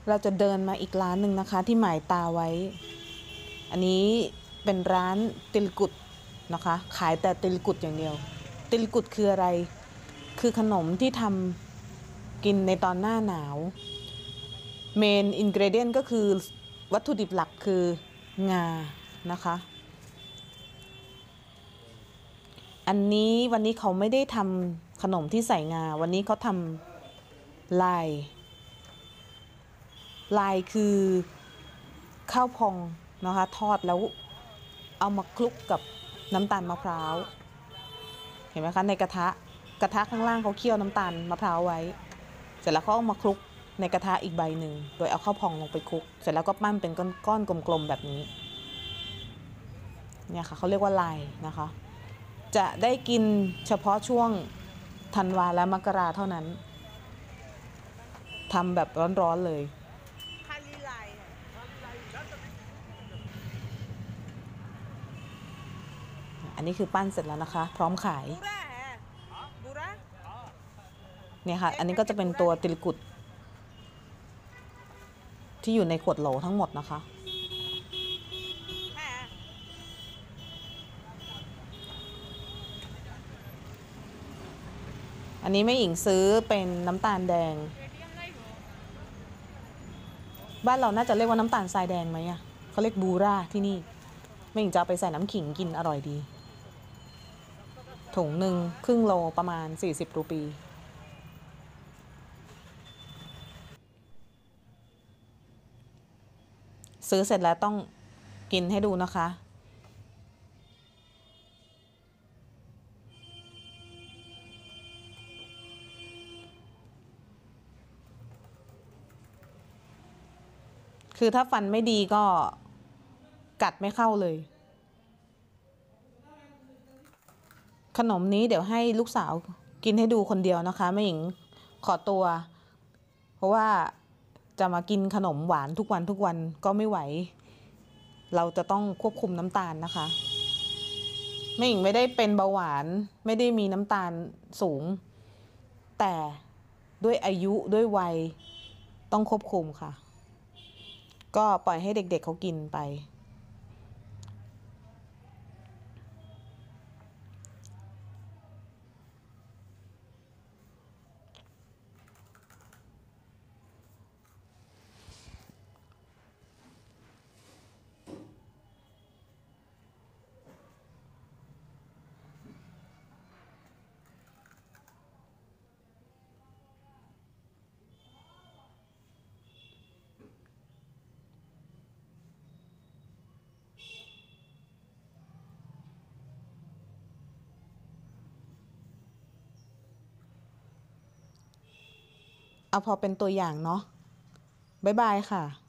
เราจะเดินมาอีกร้านหนึ่งนะคะที่หมายตาไว้ อันนี้เป็นร้านติลกุดนะคะขายแต่ติลกุดอย่างเดียวติลกุดคืออะไรคือขนมที่ทำกินในตอนหน้าหนาวเมนอินกรีเดียนก็คือวัตถุดิบหลักคืองานะคะอันนี้วันนี้เขาไม่ได้ทำขนมที่ใส่งาวันนี้เขาทำลายคือข้าวพองนะคะทอดแล้วเอามาคลุกกับน้ำตาลมะพร้าวเห็นไหมคะในกระทะข้างล่างเขาเคี่ยวน้ำตาลมะพร้าวไว้เสร็จแล้วเขาเอามาคลุกในกระทะอีกใบหนึ่งโดยเอาข้าวพองลงไปคลุกเสร็จแล้วก็ปั้นเป็นก้อนกลมๆแบบนี้เนี่ยค่ะเขาเรียกว่าลายนะคะจะได้กินเฉพาะช่วงธันวาและมกราเท่านั้นทำแบบร้อนๆเลยอันนี้คือปั้นเสร็จแล้วนะคะพร้อมขายเนี่ยค่ะอันนี้ก็จะเป็นตัวติลกุดที่อยู่ในขวดโหลทั้งหมดนะคะอันนี้แม่หญิงซื้อเป็นน้ำตาลแดงบ้านเราน่าจะเรียกว่าน้ำตาลทรายแดงไหมอ่ะเขาเรียกบูราที่นี่แม่หญิงจะเอาไปใส่น้ำขิงกินอร่อยดีถุงหนึ่งครึ่งโลประมาณ40 รูปีซื้อเสร็จแล้วต้องกินให้ดูนะคะคือถ้าฟันไม่ดีก็กัดไม่เข้าเลยขนมนี้เดี๋ยวให้ลูกสาวกินให้ดูคนเดียวนะคะแม่หญิงขอตัวเพราะว่าจะมากินขนมหวานทุกวันก็ไม่ไหวเราจะต้องควบคุมน้ำตาลนะคะแม่หญิงไม่ได้เป็นเบาหวานไม่ได้มีน้ำตาลสูงแต่ด้วยอายุด้วยวัยต้องควบคุมค่ะก็ปล่อยให้เด็กๆเขากินไปเอาพอเป็นตัวอย่างเนาะบ๊ายบายค่ะ